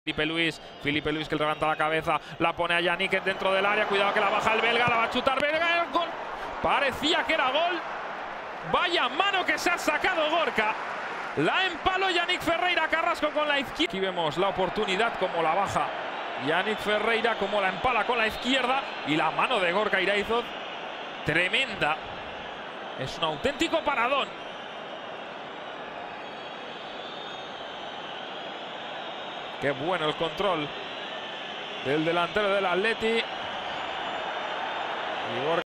Filipe Luis que levanta la cabeza, la pone a Yannick dentro del área, cuidado que la baja el belga, la va a chutar belga, gol. Parecía que era gol. Vaya mano que se ha sacado Gorka. La empaló Yannick Ferreira Carrasco con la izquierda. Aquí vemos la oportunidad como la baja Yannick Ferreira, como la empala con la izquierda, y la mano de Gorka Iraizoz tremenda. Es un auténtico paradón. Qué bueno el control del delantero del Atleti.